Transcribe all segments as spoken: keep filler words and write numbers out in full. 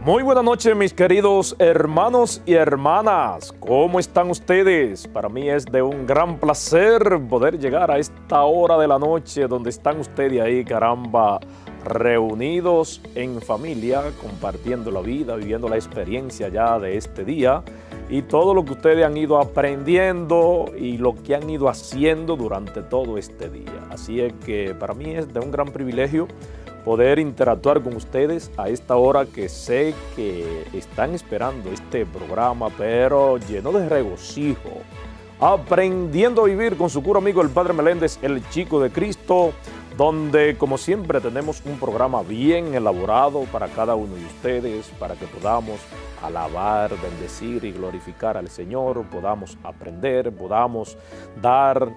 Muy buenas noches, mis queridos hermanos y hermanas. ¿Cómo están ustedes? Para mí es de un gran placer poder llegar a esta hora de la noche donde están ustedes ahí, caramba, reunidos en familia, compartiendo la vida, viviendo la experiencia ya de este día y todo lo que ustedes han ido aprendiendo y lo que han ido haciendo durante todo este día. Así es que para mí es de un gran privilegio poder interactuar con ustedes a esta hora que sé que están esperando este programa, pero lleno de regocijo, aprendiendo a vivir con su cura amigo el Padre Meléndez, el Chico de Cristo, donde como siempre tenemos un programa bien elaborado para cada uno de ustedes, para que podamos alabar, bendecir y glorificar al Señor, podamos aprender, podamos dar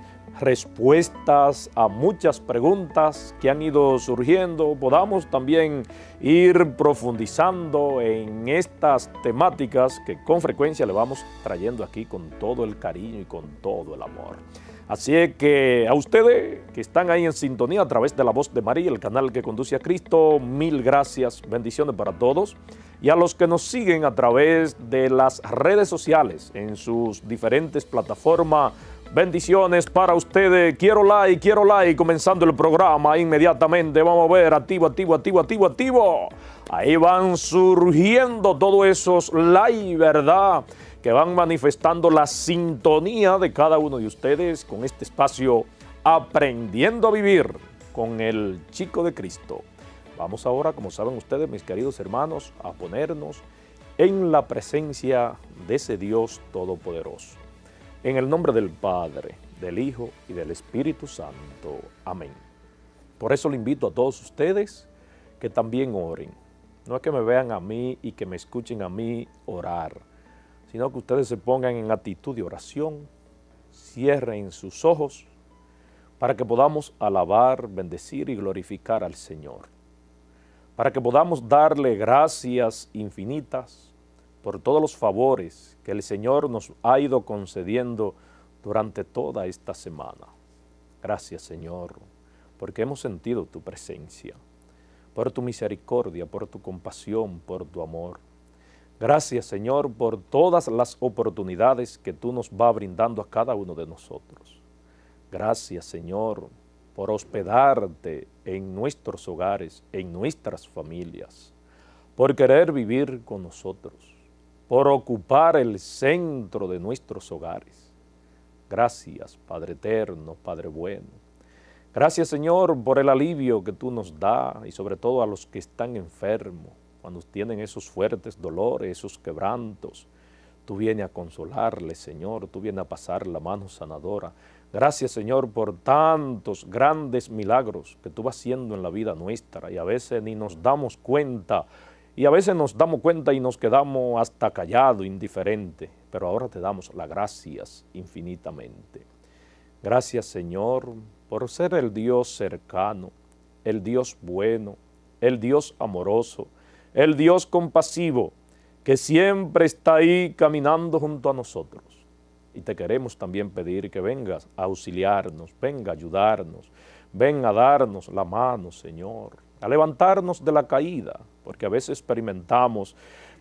respuestas a muchas preguntas que han ido surgiendo, podamos también ir profundizando en estas temáticas que con frecuencia le vamos trayendo aquí con todo el cariño y con todo el amor. Así es que a ustedes que están ahí en sintonía a través de La Voz de María, el canal que conduce a Cristo, mil gracias, bendiciones para todos. Y a los que nos siguen a través de las redes sociales, en sus diferentes plataformas, bendiciones para ustedes. Quiero like, quiero like, comenzando el programa inmediatamente. Vamos a ver, activo, activo, activo, activo, activo. Ahí van surgiendo todos esos likes, ¿verdad?, que van manifestando la sintonía de cada uno de ustedes con este espacio Aprendiendo a Vivir con el Chico de Cristo. Vamos ahora, como saben ustedes, mis queridos hermanos, a ponernos en la presencia de ese Dios Todopoderoso. En el nombre del Padre, del Hijo y del Espíritu Santo. Amén. Por eso le invito a todos ustedes que también oren. No es que me vean a mí y que me escuchen a mí orar, sino que ustedes se pongan en actitud de oración, cierren sus ojos para que podamos alabar, bendecir y glorificar al Señor, para que podamos darle gracias infinitas por todos los favores que el Señor nos ha ido concediendo durante toda esta semana. Gracias, Señor, porque hemos sentido tu presencia, por tu misericordia, por tu compasión, por tu amor. Gracias, Señor, por todas las oportunidades que tú nos vas brindando a cada uno de nosotros. Gracias, Señor, por hospedarte en nuestros hogares, en nuestras familias, por querer vivir con nosotros, por ocupar el centro de nuestros hogares. Gracias, Padre eterno, Padre bueno. Gracias, Señor, por el alivio que tú nos das y sobre todo a los que están enfermos. Cuando tienen esos fuertes dolores, esos quebrantos, tú vienes a consolarles, Señor, tú vienes a pasar la mano sanadora. Gracias, Señor, por tantos grandes milagros que tú vas haciendo en la vida nuestra y a veces ni nos damos cuenta, y a veces nos damos cuenta y nos quedamos hasta callados, indiferentes, pero ahora te damos las gracias infinitamente. Gracias, Señor, por ser el Dios cercano, el Dios bueno, el Dios amoroso, el Dios compasivo, que siempre está ahí caminando junto a nosotros. Y te queremos también pedir que vengas a auxiliarnos, venga a ayudarnos, venga a darnos la mano, Señor, a levantarnos de la caída, porque a veces experimentamos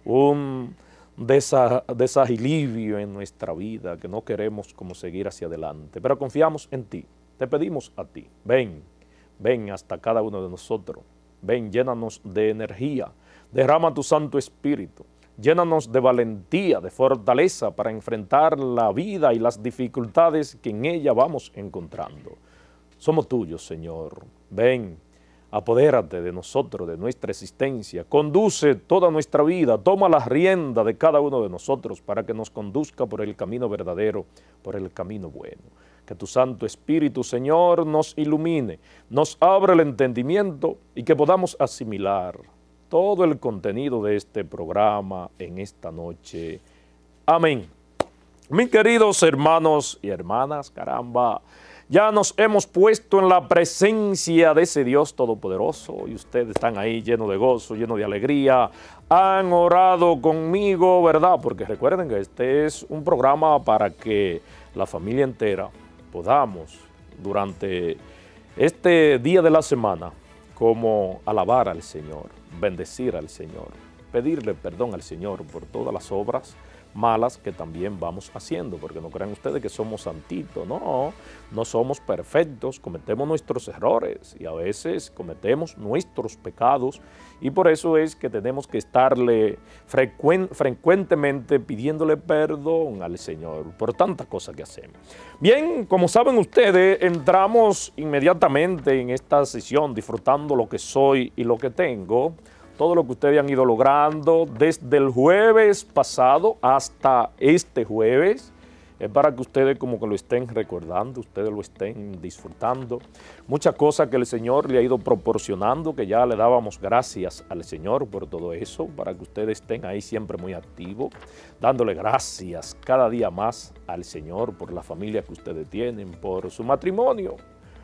un desa, desequilibrio en nuestra vida, que no queremos como seguir hacia adelante, pero confiamos en ti, te pedimos a ti, ven, ven hasta cada uno de nosotros, ven, llénanos de energía, derrama tu Santo Espíritu, llénanos de valentía, de fortaleza para enfrentar la vida y las dificultades que en ella vamos encontrando. Somos tuyos, Señor. Ven, apodérate de nosotros, de nuestra existencia. Conduce toda nuestra vida, toma la rienda de cada uno de nosotros para que nos conduzca por el camino verdadero, por el camino bueno. Que tu Santo Espíritu, Señor, nos ilumine, nos abra el entendimiento y que podamos asimilar todo el contenido de este programa en esta noche. Amén. Mis queridos hermanos y hermanas, caramba, ya nos hemos puesto en la presencia de ese Dios Todopoderoso y ustedes están ahí llenos de gozo, llenos de alegría, han orado conmigo, ¿verdad? Porque recuerden que este es un programa para que la familia entera podamos durante este día de la semana como alabar al Señor, bendecir al Señor, pedirle perdón al Señor por todas las obras malas que también vamos haciendo, porque no crean ustedes que somos santitos, no, no somos perfectos, cometemos nuestros errores y a veces cometemos nuestros pecados y por eso es que tenemos que estarle frecuen, frecuentemente pidiéndole perdón al Señor por tantas cosas que hacemos. Bien, como saben ustedes, entramos inmediatamente en esta sesión disfrutando lo que soy y lo que tengo, todo lo que ustedes han ido logrando desde el jueves pasado hasta este jueves, es para que ustedes como que lo estén recordando, ustedes lo estén disfrutando. Muchas cosas que el Señor le ha ido proporcionando, que ya le dábamos gracias al Señor por todo eso, para que ustedes estén ahí siempre muy activos, dándole gracias cada día más al Señor por la familia que ustedes tienen, por su matrimonio,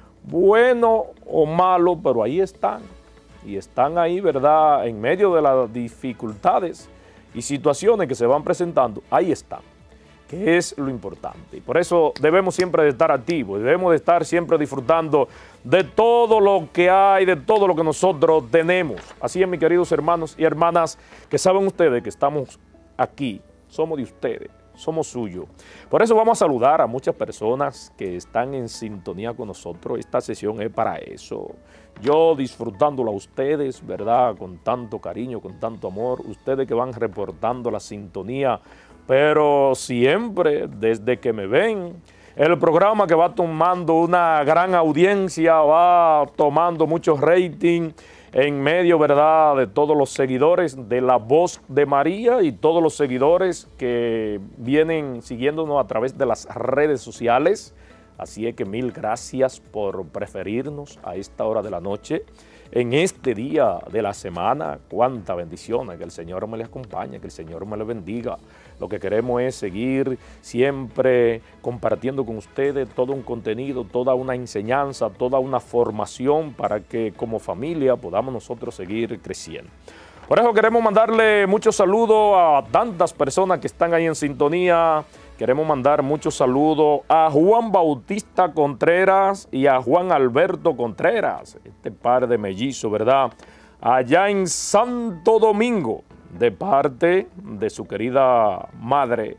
bueno o malo, pero ahí están. Y están ahí, ¿verdad?, en medio de las dificultades y situaciones que se van presentando, ahí están, que es lo importante. Y por eso debemos siempre de estar activos, debemos de estar siempre disfrutando de todo lo que hay, de todo lo que nosotros tenemos. Así es, mis queridos hermanos y hermanas, que saben ustedes que estamos aquí, somos de ustedes, somos suyos. Por eso vamos a saludar a muchas personas que están en sintonía con nosotros. Esta sesión es para eso. Yo disfrutándolo a ustedes, ¿verdad? Con tanto cariño, con tanto amor. Ustedes que van reportando la sintonía, pero siempre desde que me ven, el programa que va tomando una gran audiencia, va tomando mucho rating en medio, ¿verdad?, de todos los seguidores de La Voz de María y todos los seguidores que vienen siguiéndonos a través de las redes sociales. Así es que mil gracias por preferirnos a esta hora de la noche, en este día de la semana. Cuánta bendición, que el Señor me les acompañe, que el Señor me les bendiga. Lo que queremos es seguir siempre compartiendo con ustedes todo un contenido, toda una enseñanza, toda una formación para que como familia podamos nosotros seguir creciendo. Por eso queremos mandarle muchos saludos a tantas personas que están ahí en sintonía. Queremos mandar muchos saludos a Juan Bautista Contreras y a Juan Alberto Contreras, este par de mellizos, ¿verdad?, allá en Santo Domingo, de parte de su querida madre,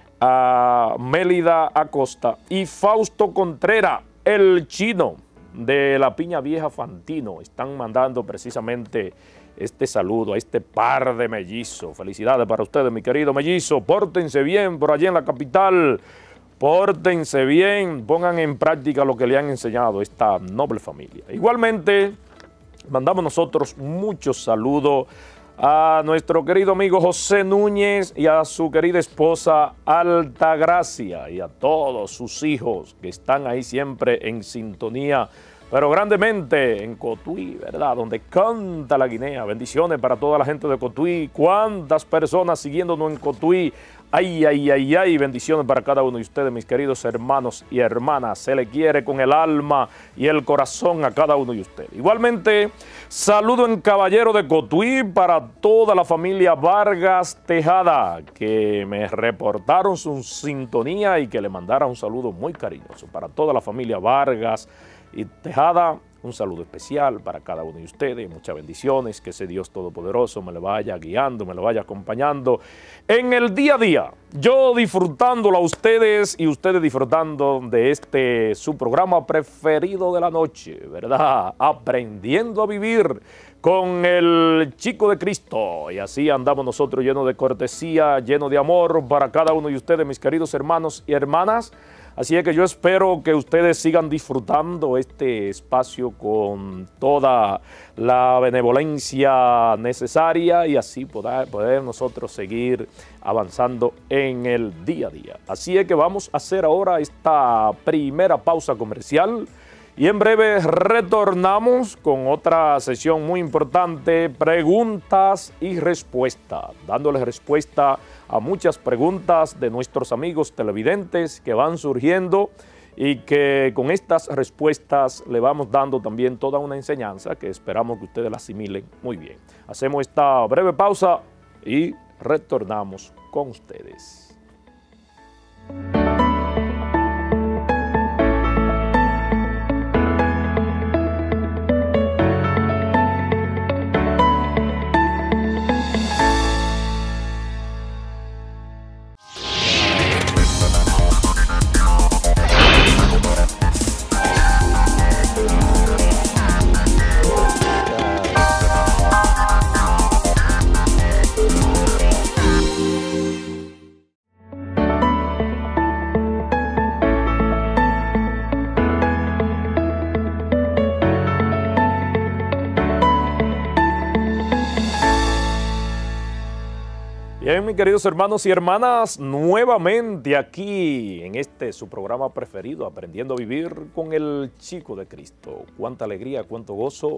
a Mélida Acosta, y Fausto Contreras, el chino de la Piña Vieja Fantino. Están mandando precisamente este saludo a este par de mellizos. Felicidades para ustedes, mi querido mellizo. Pórtense bien por allá en la capital. Pórtense bien, pongan en práctica lo que le han enseñado esta noble familia. Igualmente, mandamos nosotros muchos saludos a nuestro querido amigo José Núñez y a su querida esposa Altagracia y a todos sus hijos que están ahí siempre en sintonía, pero grandemente en Cotuí, ¿verdad?, donde canta la guinea. Bendiciones para toda la gente de Cotuí. Cuántas personas siguiéndonos en Cotuí. Ay, ay, ay, ay, bendiciones para cada uno de ustedes, mis queridos hermanos y hermanas. Se le quiere con el alma y el corazón a cada uno de ustedes. Igualmente, saludo en Caballero de Cotuí para toda la familia Vargas Tejada, que me reportaron su sintonía y que le mandara un saludo muy cariñoso. Para toda la familia Vargas y Tejada, un saludo especial para cada uno de ustedes, muchas bendiciones, que ese Dios Todopoderoso me lo vaya guiando, me lo vaya acompañando en el día a día, yo disfrutándolo a ustedes y ustedes disfrutando de este su programa preferido de la noche, ¿verdad? Aprendiendo a vivir con el Chico de Cristo. Y así andamos nosotros llenos de cortesía, llenos de amor para cada uno de ustedes, mis queridos hermanos y hermanas. Así es que yo espero que ustedes sigan disfrutando este espacio con toda la benevolencia necesaria y así poder, poder nosotros seguir avanzando en el día a día. Así es que vamos a hacer ahora esta primera pausa comercial y en breve retornamos con otra sesión muy importante, preguntas y respuestas, dándoles respuesta a muchas preguntas de nuestros amigos televidentes que van surgiendo y que con estas respuestas le vamos dando también toda una enseñanza que esperamos que ustedes la asimilen muy bien. Hacemos esta breve pausa y retornamos con ustedes. mis queridos hermanos y hermanas, nuevamente aquí en este su programa preferido, Aprendiendo a Vivir con el Chico de Cristo. Cuánta alegría, cuánto gozo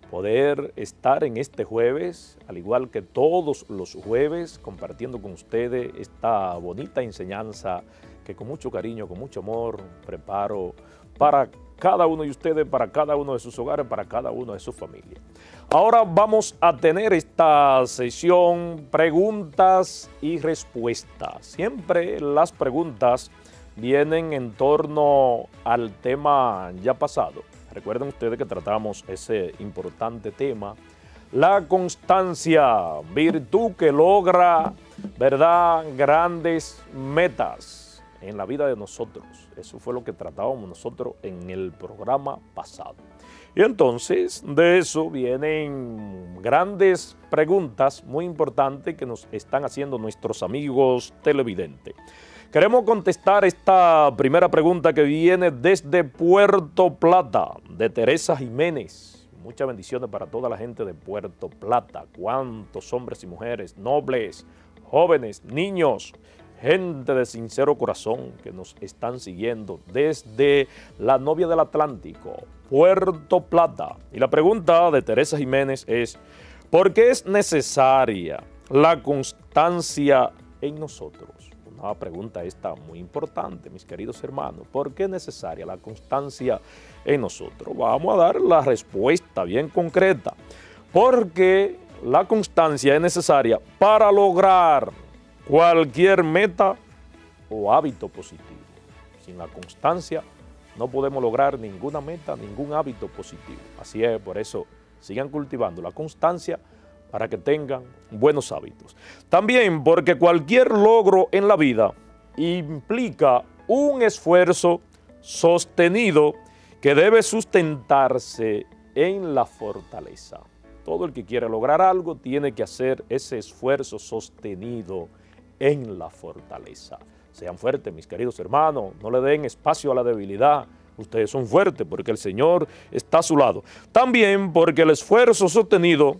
poder estar en este jueves, al igual que todos los jueves, compartiendo con ustedes esta bonita enseñanza que con mucho cariño, con mucho amor, preparo para cada uno de ustedes, para cada uno de sus hogares, para cada uno de sus familias. Ahora vamos a tener esta sesión preguntas y respuestas. Siempre las preguntas vienen en torno al tema ya pasado. Recuerden ustedes que tratamos ese importante tema, la constancia, virtud que logra, ¿verdad?, grandes metas en la vida de nosotros. Eso fue lo que tratábamos nosotros en el programa pasado. Y entonces de eso vienen grandes preguntas muy importantes que nos están haciendo nuestros amigos televidentes. Queremos contestar esta primera pregunta que viene desde Puerto Plata, de Teresa Jiménez. Muchas bendiciones para toda la gente de Puerto Plata. Cuántos hombres y mujeres, nobles, jóvenes, niños, gente de sincero corazón que nos están siguiendo desde la novia del Atlántico, Puerto Plata. Y la pregunta de Teresa Jiménez es, ¿por qué es necesaria la constancia en nosotros? Una pregunta esta muy importante, mis queridos hermanos. ¿Por qué es necesaria la constancia en nosotros? Vamos a dar la respuesta bien concreta. Porque la constancia es necesaria para lograr cualquier meta o hábito positivo. Sin la constancia no podemos lograr ninguna meta, ningún hábito positivo. Así es, por eso sigan cultivando la constancia para que tengan buenos hábitos. También porque cualquier logro en la vida implica un esfuerzo sostenido que debe sustentarse en la fortaleza. Todo el que quiere lograr algo tiene que hacer ese esfuerzo sostenido en la fortaleza. Sean fuertes, mis queridos hermanos, no le den espacio a la debilidad. Ustedes son fuertes porque el Señor está a su lado. También porque el esfuerzo sostenido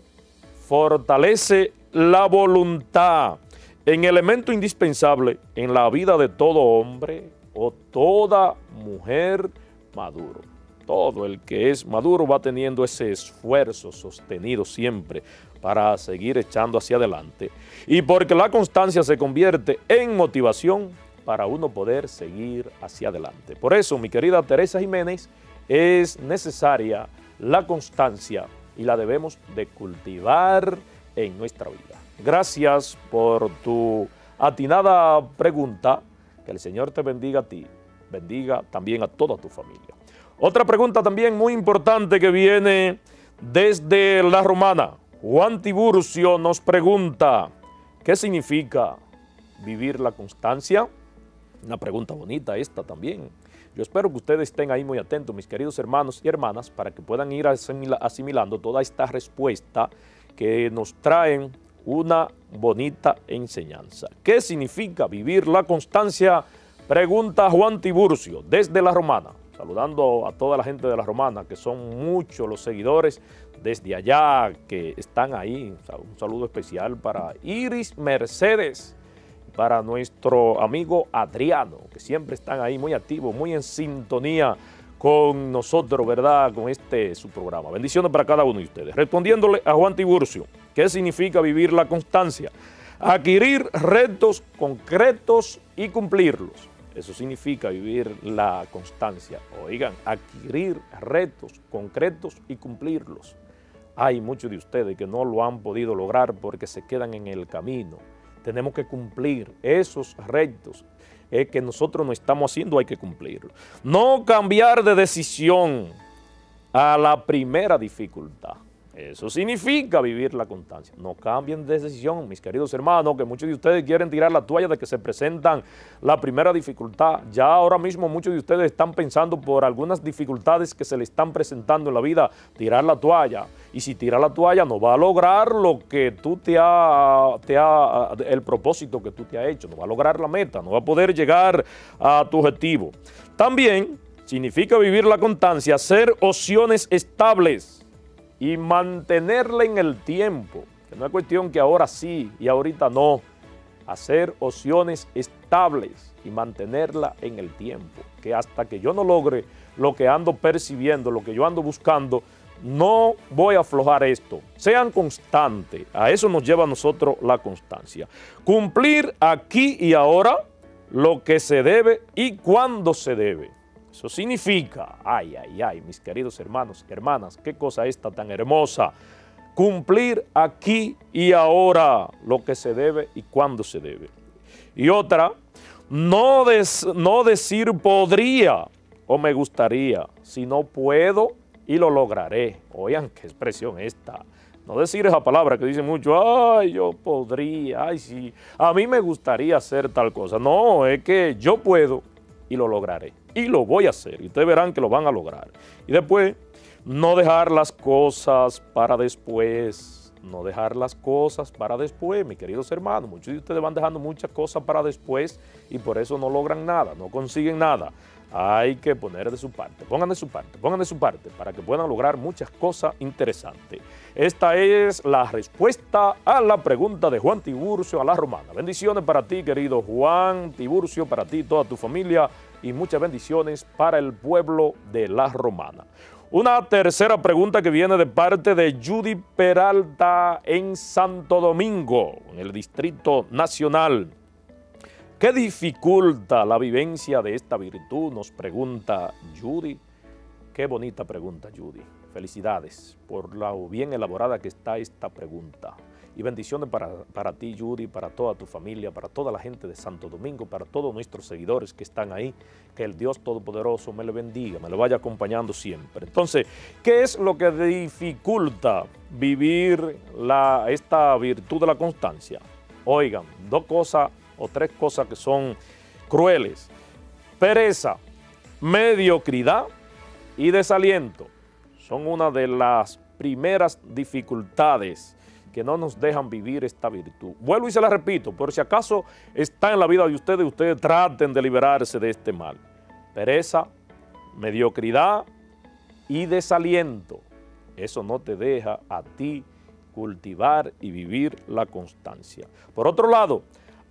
fortalece la voluntad, en elemento indispensable en la vida de todo hombre o toda mujer maduro. Todo el que es maduro va teniendo ese esfuerzo sostenido siempre para seguir echando hacia adelante. Y porque la constancia se convierte en motivación para uno poder seguir hacia adelante. Por eso, mi querida Teresa Jiménez, es necesaria la constancia y la debemos de cultivar en nuestra vida. Gracias por tu atinada pregunta. Que el Señor te bendiga a ti, bendiga también a toda tu familia. Otra pregunta también muy importante que viene desde La Romana. Juan Tiburcio nos pregunta, ¿qué significa vivir la constancia? Una pregunta bonita esta también. Yo espero que ustedes estén ahí muy atentos, mis queridos hermanos y hermanas, para que puedan ir asimilando toda esta respuesta que nos traen una bonita enseñanza. ¿Qué significa vivir la constancia? Pregunta Juan Tiburcio desde La Romana. Saludando a toda la gente de La Romana, que son muchos los seguidores desde allá que están ahí. Un saludo especial para Iris Mercedes, para nuestro amigo Adriano, que siempre están ahí muy activos, muy en sintonía con nosotros, ¿verdad?, con este su programa. Bendiciones para cada uno de ustedes. Respondiéndole a Juan Tiburcio, ¿qué significa vivir la constancia? Adquirir retos concretos y cumplirlos. Eso significa vivir la constancia. Oigan, adquirir retos concretos y cumplirlos. Hay muchos de ustedes que no lo han podido lograr porque se quedan en el camino. Tenemos que cumplir esos retos eh, que nosotros no estamos haciendo, hay que cumplirlo. No cambiar de decisión a la primera dificultad. Eso significa vivir la constancia. No cambien de decisión, mis queridos hermanos, que muchos de ustedes quieren tirar la toalla de que se presentan la primera dificultad. Ya ahora mismo muchos de ustedes están pensando por algunas dificultades que se le están presentando en la vida, tirar la toalla. Y si tira la toalla no va a lograr lo que tú te ha, te ha, el propósito que tú te has hecho, no va a lograr la meta, no va a poder llegar a tu objetivo. También significa vivir la constancia, hacer opciones estables y mantenerla en el tiempo, que no es cuestión que ahora sí y ahorita no. hacer opciones estables y mantenerla en el tiempo, que hasta que yo no logre lo que ando percibiendo, lo que yo ando buscando, no voy a aflojar esto. Sean constantes, a eso nos lleva a nosotros la constancia. Cumplir aquí y ahora lo que se debe y cuando se debe. Eso significa, ay, ay, ay, mis queridos hermanos, hermanas, qué cosa esta tan hermosa. Cumplir aquí y ahora lo que se debe y cuando se debe. Y otra, no, des, no decir podría o me gustaría, sino puedo y lo lograré. Oigan, qué expresión esta. No decir esa palabra que dicen mucho, ay, yo podría, ay, sí, a mí me gustaría hacer tal cosa. No, es que yo puedo y lo lograré. Y lo voy a hacer. Y ustedes verán que lo van a lograr. Y después, no dejar las cosas para después. No dejar las cosas para después, mis queridos hermanos. Muchos de ustedes van dejando muchas cosas para después y por eso no logran nada, no consiguen nada. Hay que poner de su parte, pongan de su parte, pongan de su parte para que puedan lograr muchas cosas interesantes. Esta es la respuesta a la pregunta de Juan Tiburcio a la Romana. Bendiciones para ti, querido Juan Tiburcio, para ti, toda tu familia y muchas bendiciones para el pueblo de la Romana. Una tercera pregunta que viene de parte de Judy Peralta en Santo Domingo, en el Distrito Nacional. ¿Qué dificulta la vivencia de esta virtud? Nos pregunta Judy. Qué bonita pregunta, Judy. Felicidades por la bien elaborada que está esta pregunta. Y bendiciones para, para ti, Judy, para toda tu familia, para toda la gente de Santo Domingo, para todos nuestros seguidores que están ahí. Que el Dios Todopoderoso me le bendiga, me lo vaya acompañando siempre. Entonces, ¿qué es lo que dificulta vivir la, esta virtud de la constancia? Oigan, dos cosas o tres cosas que son crueles. Pereza, mediocridad y desaliento. Son una de las primeras dificultades que no nos dejan vivir esta virtud. Vuelvo y se la repito, por si acaso está en la vida de ustedes, ustedes traten de liberarse de este mal. Pereza, mediocridad y desaliento. Eso no te deja a ti cultivar y vivir la constancia. Por otro lado,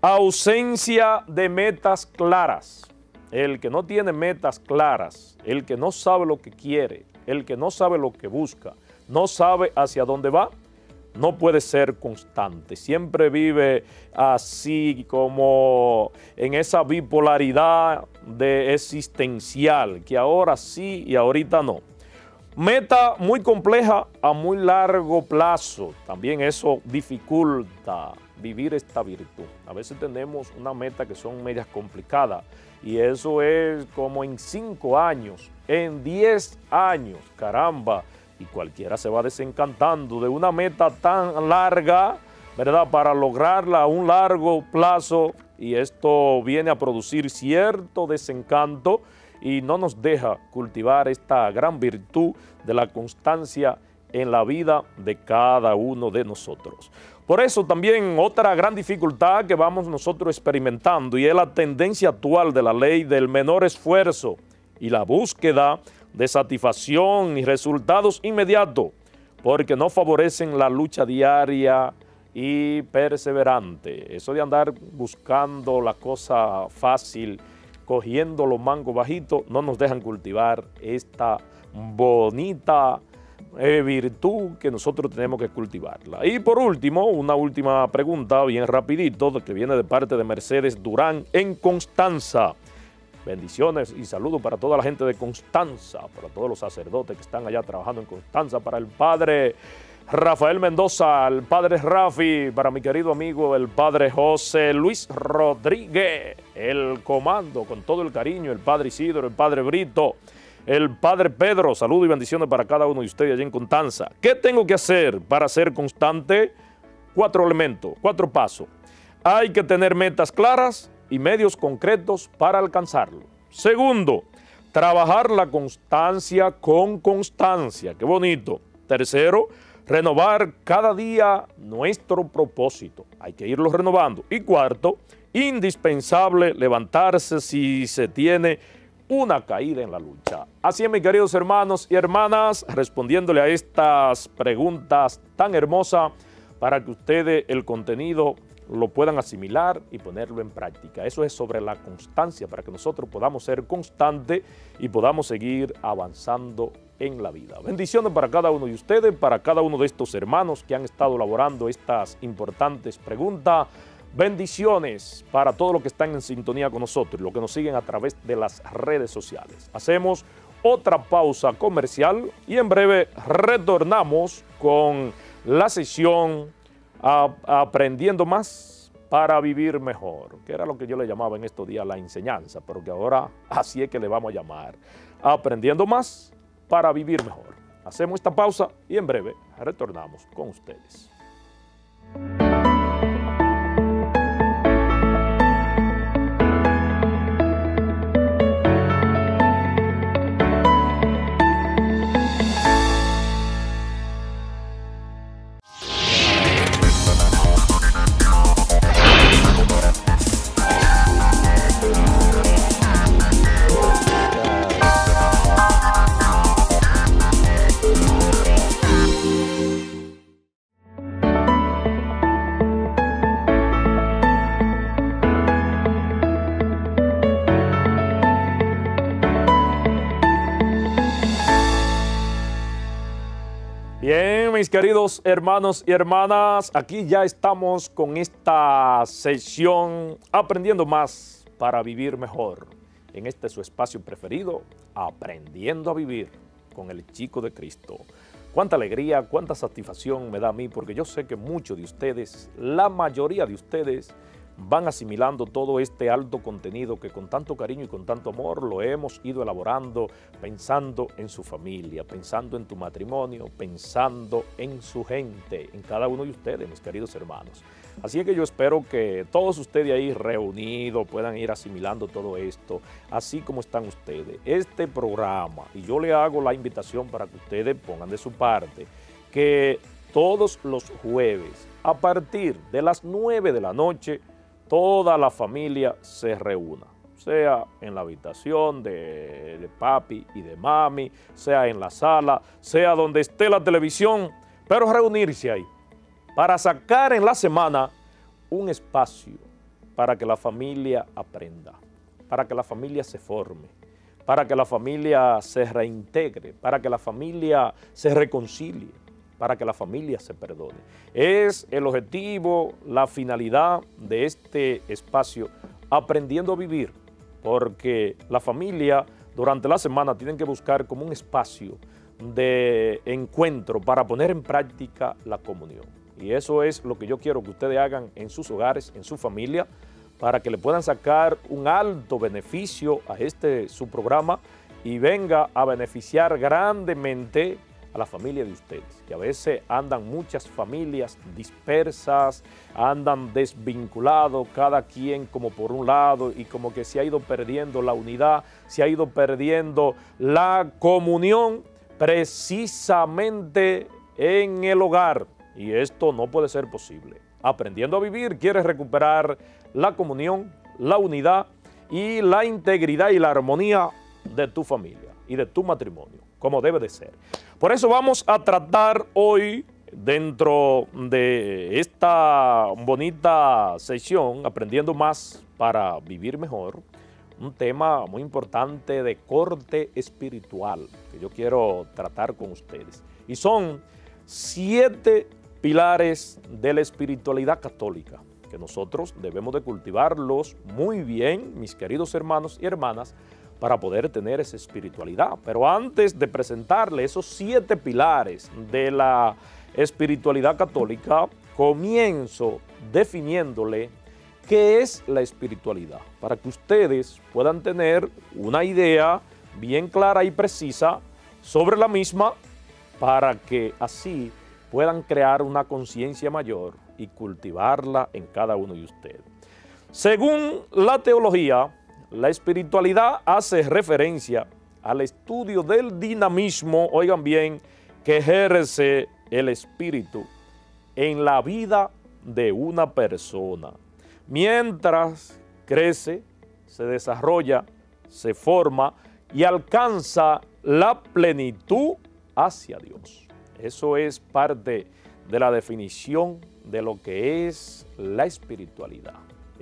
ausencia de metas claras. El que no tiene metas claras, el que no sabe lo que quiere, el que no sabe lo que busca, no sabe hacia dónde va, no puede ser constante. Siempre vive así como en esa bipolaridad de existencial, que ahora sí y ahorita no. Meta muy compleja a muy largo plazo. También eso dificulta vivir esta virtud. A veces tenemos una meta que son medias complicadas y eso es como en cinco años, en diez años, caramba. Y cualquiera se va desencantando de una meta tan larga, ¿verdad? Para lograrla a un largo plazo y esto viene a producir cierto desencanto y no nos deja cultivar esta gran virtud de la constancia en la vida de cada uno de nosotros. Por eso también otra gran dificultad que vamos nosotros experimentando y es la tendencia actual de la ley del menor esfuerzo y la búsqueda de satisfacción y resultados inmediatos, porque no favorecen la lucha diaria y perseverante. Eso de andar buscando la cosa fácil, cogiendo los mangos bajitos, no nos dejan cultivar esta bonita eh, virtud que nosotros tenemos que cultivarla. Y por último, una última pregunta bien rapidito, que viene de parte de Mercedes Durán en Constanza. Bendiciones y saludos para toda la gente de Constanza, para todos los sacerdotes que están allá trabajando en Constanza, para el padre Rafael Mendoza, el padre Rafi, para mi querido amigo el padre José Luis Rodríguez, el comando con todo el cariño, el padre Isidro, el padre Brito, el padre Pedro, saludos y bendiciones para cada uno de ustedes allá en Constanza. ¿Qué tengo que hacer para ser constante? Cuatro elementos, cuatro pasos. Hay que tener metas claras y medios concretos para alcanzarlo. Segundo, trabajar la constancia con constancia. Qué bonito. Tercero, renovar cada día nuestro propósito. Hay que irlo renovando. Y cuarto, indispensable levantarse si se tiene una caída en la lucha. Así es, mis queridos hermanos y hermanas, respondiéndole a estas preguntas tan hermosas para que ustedes el contenido lo puedan asimilar y ponerlo en práctica. Eso es sobre la constancia, para que nosotros podamos ser constantes y podamos seguir avanzando en la vida. Bendiciones para cada uno de ustedes, para cada uno de estos hermanos que han estado elaborando estas importantes preguntas. Bendiciones para todos los que están en sintonía con nosotros, los que nos siguen a través de las redes sociales. Hacemos otra pausa comercial y en breve retornamos con la sesión a, a Aprendiendo Más para Vivir Mejor, que era lo que yo le llamaba en estos días la enseñanza, pero que ahora así es que le vamos a llamar Aprendiendo Más para Vivir Mejor. Hacemos esta pausa y en breve retornamos con ustedes. Bien, mis queridos hermanos y hermanas, aquí ya estamos con esta sesión Aprendiendo Más para Vivir Mejor. En este su espacio preferido, Aprendiendo a Vivir con el Chico de Cristo. Cuánta alegría, cuánta satisfacción me da a mí, porque yo sé que muchos de ustedes, la mayoría de ustedes, van asimilando todo este alto contenido que con tanto cariño y con tanto amor lo hemos ido elaborando, pensando en su familia, pensando en tu matrimonio, pensando en su gente, en cada uno de ustedes, mis queridos hermanos. Así es que yo espero que todos ustedes ahí reunidos puedan ir asimilando todo esto, así como están ustedes. Este programa, y yo le hago la invitación para que ustedes pongan de su parte, que todos los jueves, a partir de las nueve de la noche, toda la familia se reúna, sea en la habitación de, de papi y de mami, sea en la sala, sea donde esté la televisión, pero reunirse ahí para sacar en la semana un espacio para que la familia aprenda, para que la familia se forme, para que la familia se reintegre, para que la familia se reconcilie, para que la familia se perdone. Es el objetivo, la finalidad de este espacio, Aprendiendo a Vivir, porque la familia durante la semana tienen que buscar como un espacio de encuentro para poner en práctica la comunión. Y eso es lo que yo quiero que ustedes hagan en sus hogares, en su familia, para que le puedan sacar un alto beneficio a este su programa y venga a beneficiar grandemente a la familia de ustedes, que a veces andan muchas familias dispersas, andan desvinculados, cada quien como por un lado, y como que se ha ido perdiendo la unidad, se ha ido perdiendo la comunión precisamente en el hogar, y esto no puede ser posible. Aprendiendo a Vivir quiere recuperar la comunión, la unidad y la integridad y la armonía de tu familia y de tu matrimonio, como debe de ser. Por eso vamos a tratar hoy, dentro de esta bonita sesión, Aprendiendo Más para Vivir Mejor, un tema muy importante de corte espiritual que yo quiero tratar con ustedes. Y son siete pilares de la espiritualidad católica, que nosotros debemos de cultivarlos muy bien, mis queridos hermanos y hermanas, para poder tener esa espiritualidad. Pero antes de presentarle esos siete pilares de la espiritualidad católica, comienzo definiéndole qué es la espiritualidad, para que ustedes puedan tener una idea bien clara y precisa sobre la misma, para que así puedan crear una conciencia mayor y cultivarla en cada uno de ustedes. Según la teología, la espiritualidad hace referencia al estudio del dinamismo, oigan bien, que ejerce el espíritu en la vida de una persona, mientras crece, se desarrolla, se forma y alcanza la plenitud hacia Dios. Eso es parte de la definición de lo que es la espiritualidad,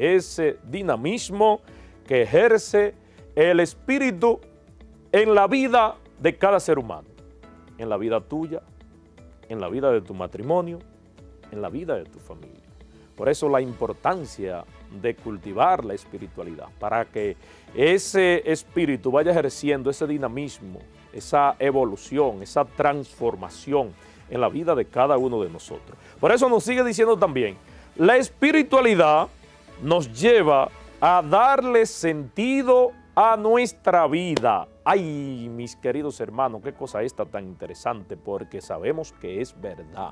ese dinamismo que ejerce el espíritu en la vida de cada ser humano, en la vida tuya, en la vida de tu matrimonio, en la vida de tu familia. Por eso la importancia de cultivar la espiritualidad, para que ese espíritu vaya ejerciendo ese dinamismo, esa evolución, esa transformación en la vida de cada uno de nosotros. Por eso nos sigue diciendo también, la espiritualidad nos lleva a darle sentido a nuestra vida. Ay, mis queridos hermanos, qué cosa esta tan interesante, porque sabemos que es verdad.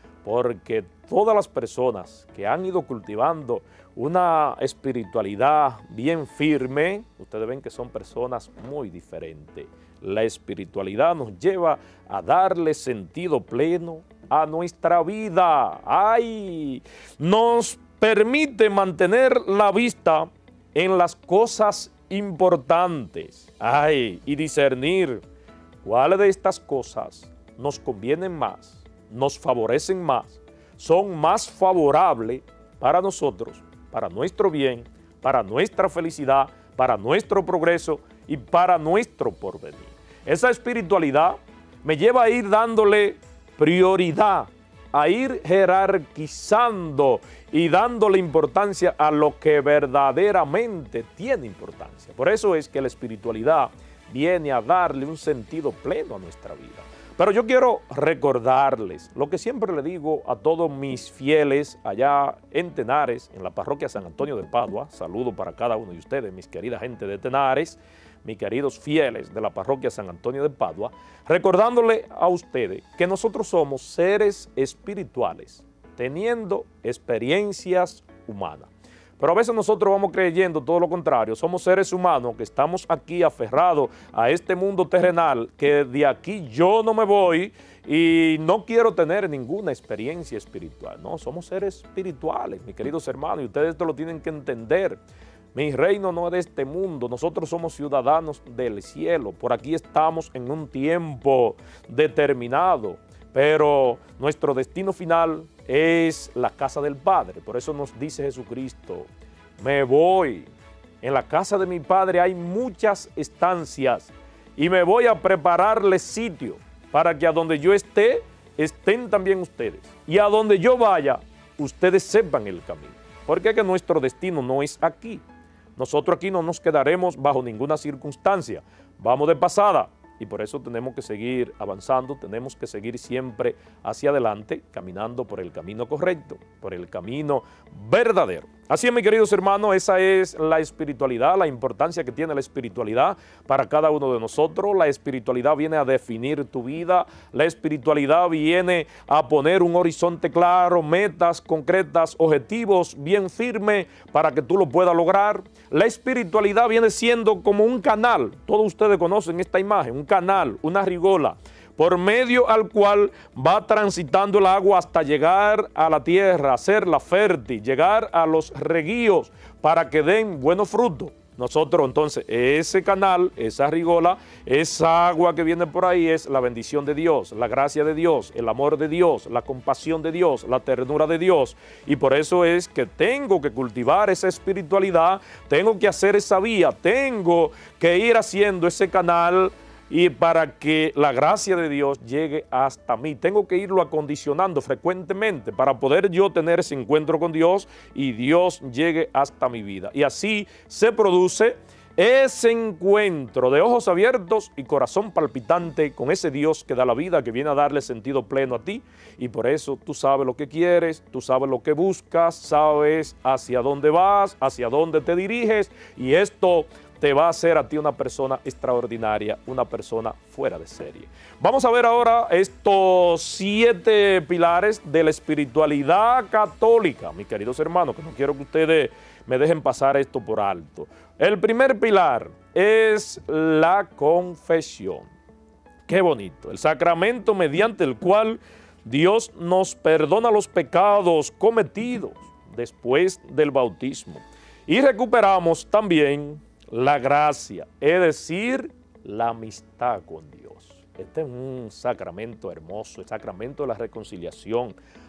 Porque todas las personas que han ido cultivando una espiritualidad bien firme, ustedes ven que son personas muy diferentes. La espiritualidad nos lleva a darle sentido pleno a nuestra vida. ¡Ay! Nos permite mantener la vista en las cosas importantes. ¡Ay! Y discernir cuáles de estas cosas nos convienen más, nos favorecen más, son más favorables para nosotros, para nuestro bien, para nuestra felicidad, para nuestro progreso y para nuestro porvenir. Esa espiritualidad me lleva a ir dándole prioridad, a ir jerarquizando y dándole importancia a lo que verdaderamente tiene importancia. Por eso es que la espiritualidad viene a darle un sentido pleno a nuestra vida. Pero yo quiero recordarles lo que siempre le digo a todos mis fieles allá en Tenares, en la parroquia San Antonio de Padua. Saludo para cada uno de ustedes, mis queridas gente de Tenares, mis queridos fieles de la parroquia San Antonio de Padua, recordándole a ustedes que nosotros somos seres espirituales, teniendo experiencias humanas. Pero a veces nosotros vamos creyendo todo lo contrario, somos seres humanos que estamos aquí aferrados a este mundo terrenal, que de aquí yo no me voy y no quiero tener ninguna experiencia espiritual. No, somos seres espirituales, mis queridos hermanos, y ustedes esto lo tienen que entender. Mi reino no es de este mundo, nosotros somos ciudadanos del cielo, por aquí estamos en un tiempo determinado, pero nuestro destino final es la casa del Padre. Por eso nos dice Jesucristo, me voy, en la casa de mi Padre hay muchas estancias y me voy a prepararles sitio para que a donde yo esté, estén también ustedes. Y a donde yo vaya, ustedes sepan el camino. Porque es que nuestro destino no es aquí. Nosotros aquí no nos quedaremos bajo ninguna circunstancia. Vamos de pasada. Y por eso tenemos que seguir avanzando, tenemos que seguir siempre hacia adelante, caminando por el camino correcto, por el camino verdadero. Así es, mis queridos hermanos, esa es la espiritualidad, la importancia que tiene la espiritualidad para cada uno de nosotros. La espiritualidad viene a definir tu vida, la espiritualidad viene a poner un horizonte claro, metas concretas, objetivos bien firmes para que tú lo puedas lograr. La espiritualidad viene siendo como un canal, todos ustedes conocen esta imagen, un canal, una rigola, por medio al cual va transitando el agua hasta llegar a la tierra, hacerla fértil, llegar a los reguíos para que den buenos frutos. Nosotros entonces, ese canal, esa rigola, esa agua que viene por ahí es la bendición de Dios, la gracia de Dios, el amor de Dios, la compasión de Dios, la ternura de Dios. Y por eso es que tengo que cultivar esa espiritualidad, tengo que hacer esa vía, tengo que ir haciendo ese canal y para que la gracia de Dios llegue hasta mí. Tengo que irlo acondicionando frecuentemente para poder yo tener ese encuentro con Dios y Dios llegue hasta mi vida. Y así se produce ese encuentro de ojos abiertos y corazón palpitante con ese Dios que da la vida, que viene a darle sentido pleno a ti. Y por eso tú sabes lo que quieres, tú sabes lo que buscas, sabes hacia dónde vas, hacia dónde te diriges, y esto te va a hacer a ti una persona extraordinaria, una persona fuera de serie. Vamos a ver ahora estos siete pilares de la espiritualidad católica, mis queridos hermanos, que no quiero que ustedes me dejen pasar esto por alto. El primer pilar es la confesión. Qué bonito, el sacramento mediante el cual Dios nos perdona los pecados cometidos después del bautismo. Y recuperamos también la gracia, es decir, la amistad con Dios. Este es un sacramento hermoso, el sacramento de la reconciliación,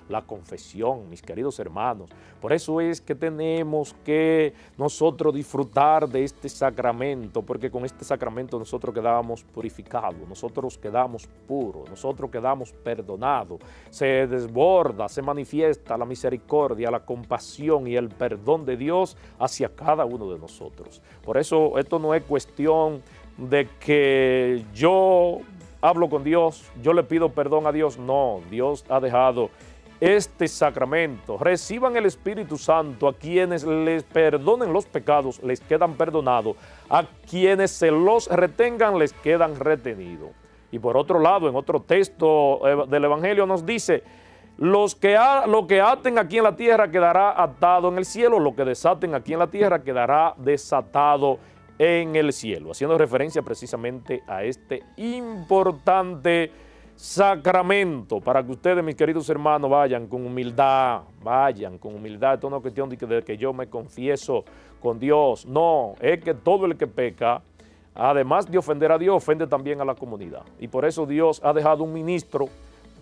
la confesión, mis queridos hermanos. Por eso es que tenemos que nosotros disfrutar de este sacramento, porque con este sacramento nosotros quedamos purificados, nosotros quedamos puros, nosotros quedamos perdonados. Se desborda, se manifiesta la misericordia, la compasión y el perdón de Dios hacia cada uno de nosotros. Por eso esto no es cuestión de que yo hablo con Dios, yo le pido perdón a Dios. No, Dios ha dejado este sacramento. Reciban el Espíritu Santo. A quienes les perdonen los pecados les quedan perdonados, a quienes se los retengan les quedan retenidos. Y por otro lado, en otro texto del Evangelio nos dice: los que ha, lo que aten aquí en la tierra quedará atado en el cielo, lo que desaten aquí en la tierra quedará desatado en el cielo, haciendo referencia precisamente a este importante sacramento, para que ustedes, mis queridos hermanos, vayan con humildad, vayan con humildad. Esto no es cuestión de que, de que yo me confieso con Dios, no, es que todo el que peca, además de ofender a Dios, ofende también a la comunidad. Y por eso Dios ha dejado un ministro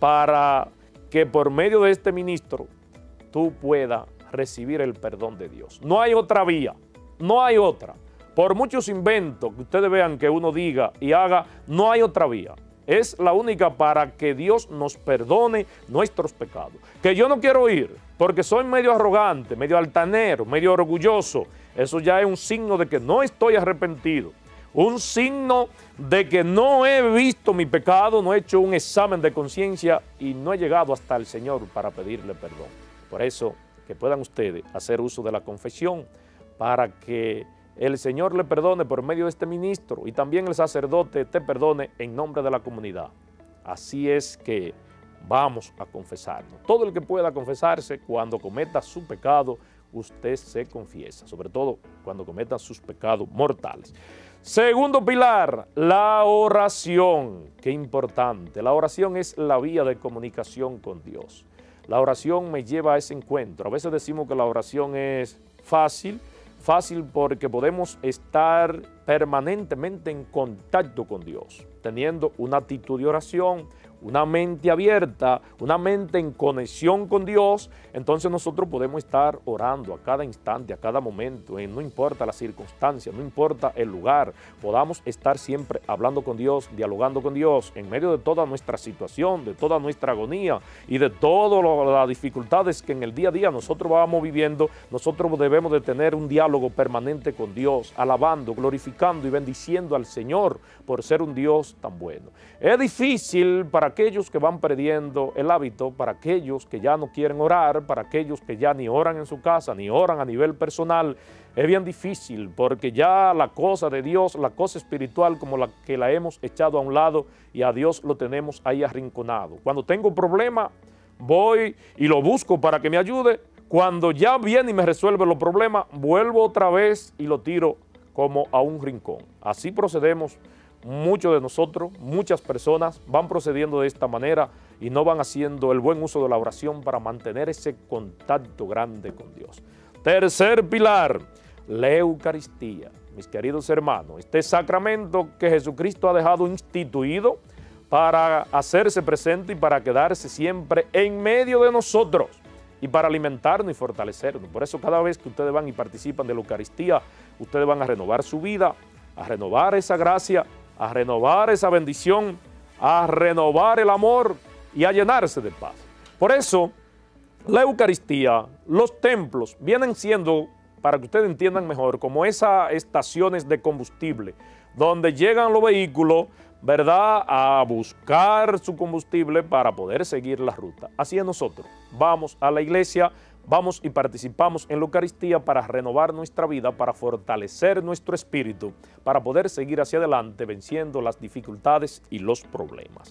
para que por medio de este ministro tú puedas recibir el perdón de Dios. No hay otra vía, no hay otra. Por muchos inventos que ustedes vean que uno diga y haga, no hay otra vía. Es la única para que Dios nos perdone nuestros pecados. Que yo no quiero ir porque soy medio arrogante, medio altanero, medio orgulloso. Eso ya es un signo de que no estoy arrepentido. Un signo de que no he visto mi pecado, no he hecho un examen de conciencia y no he llegado hasta el Señor para pedirle perdón. Por eso, que puedan ustedes hacer uso de la confesión para que el Señor le perdone por medio de este ministro y también el sacerdote te perdone en nombre de la comunidad. Así es que vamos a confesarnos. Todo el que pueda confesarse, cuando cometa su pecado, usted se confiesa, sobre todo cuando cometa sus pecados mortales. Segundo pilar, la oración. Qué importante. La oración es la vía de comunicación con Dios. La oración me lleva a ese encuentro. A veces decimos que la oración es fácil, Fácil porque podemos estar permanentemente en contacto con Dios, teniendo una actitud de oración, una mente abierta, una mente en conexión con Dios. Entonces nosotros podemos estar orando a cada instante, a cada momento, no importa la circunstancia, no importa el lugar, podamos estar siempre hablando con Dios, dialogando con Dios, en medio de toda nuestra situación, de toda nuestra agonía y de todas las dificultades que en el día a día nosotros vamos viviendo. Nosotros debemos de tener un diálogo permanente con Dios, alabando, glorificando y bendiciendo al Señor por ser un Dios tan bueno. Es difícil para aquellos que van perdiendo el hábito, para aquellos que ya no quieren orar, para aquellos que ya ni oran en su casa, ni oran a nivel personal. Es bien difícil porque ya la cosa de Dios, la cosa espiritual, como la que la hemos echado a un lado y a Dios lo tenemos ahí arrinconado. Cuando tengo problema, voy y lo busco para que me ayude. Cuando ya viene y me resuelve los problemas, vuelvo otra vez y lo tiro como a un rincón. Así procedemos muchos de nosotros, muchas personas van procediendo de esta manera y no van haciendo el buen uso de la oración para mantener ese contacto grande con Dios. Tercer pilar, la Eucaristía. Mis queridos hermanos, este sacramento que Jesucristo ha dejado instituido para hacerse presente y para quedarse siempre en medio de nosotros y para alimentarnos y fortalecernos. Por eso cada vez que ustedes van y participan de la Eucaristía, ustedes van a renovar su vida, a renovar esa gracia, a renovar esa bendición, a renovar el amor y a llenarse de paz. Por eso, la Eucaristía, los templos, vienen siendo, para que ustedes entiendan mejor, como esas estaciones de combustible, donde llegan los vehículos, ¿verdad?, a buscar su combustible para poder seguir la ruta. Así es nosotros. Vamos a la iglesia, vamos y participamos en la Eucaristía para renovar nuestra vida, para fortalecer nuestro espíritu, para poder seguir hacia adelante venciendo las dificultades y los problemas.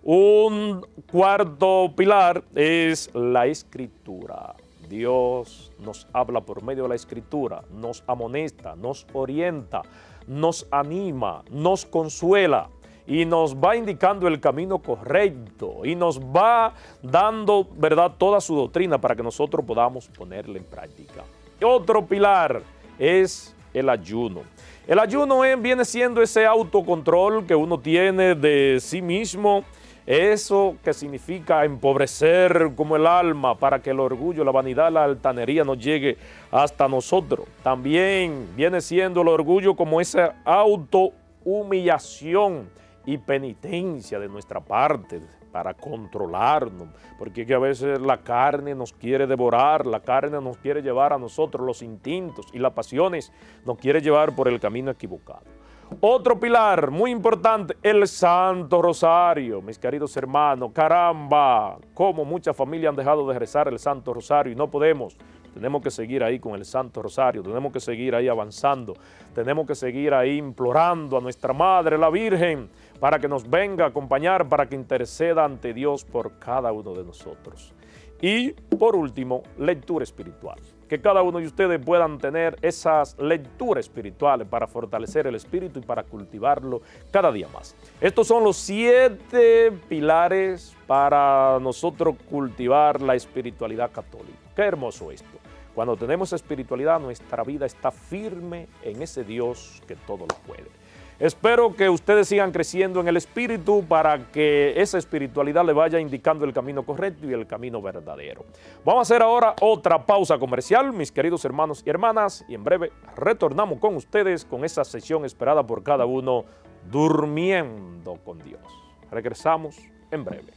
Un cuarto pilar es la Escritura. Dios nos habla por medio de la Escritura, nos amonesta, nos orienta, nos anima, nos consuela y nos va indicando el camino correcto y nos va dando, ¿verdad?, toda su doctrina para que nosotros podamos ponerla en práctica. Otro pilar es el ayuno. El ayuno es, viene siendo ese autocontrol que uno tiene de sí mismo, Eso que significa empobrecer como el alma para que el orgullo, la vanidad, la altanería no llegue hasta nosotros. También viene siendo el orgullo como esa autohumillación y penitencia de nuestra parte para controlarnos, porque que a veces la carne nos quiere devorar, la carne nos quiere llevar a nosotros, los instintos y las pasiones nos quiere llevar por el camino equivocado. Otro pilar muy importante, el Santo Rosario, mis queridos hermanos. Caramba, cómo muchas familias han dejado de rezar el Santo Rosario y no podemos. Tenemos que seguir ahí con el Santo Rosario, tenemos que seguir ahí avanzando, tenemos que seguir ahí implorando a nuestra Madre, la Virgen, para que nos venga a acompañar, para que interceda ante Dios por cada uno de nosotros. Y por último, lectura espiritual. Que cada uno de ustedes puedan tener esas lecturas espirituales para fortalecer el espíritu y para cultivarlo cada día más. Estos son los siete pilares para nosotros cultivar la espiritualidad católica. Qué hermoso esto. Cuando tenemos espiritualidad, nuestra vida está firme en ese Dios que todo lo puede. Espero que ustedes sigan creciendo en el espíritu para que esa espiritualidad le vaya indicando el camino correcto y el camino verdadero. Vamos a hacer ahora otra pausa comercial, mis queridos hermanos y hermanas, y en breve retornamos con ustedes con esa sesión esperada por cada uno, Durmiendo con Dios. Regresamos en breve.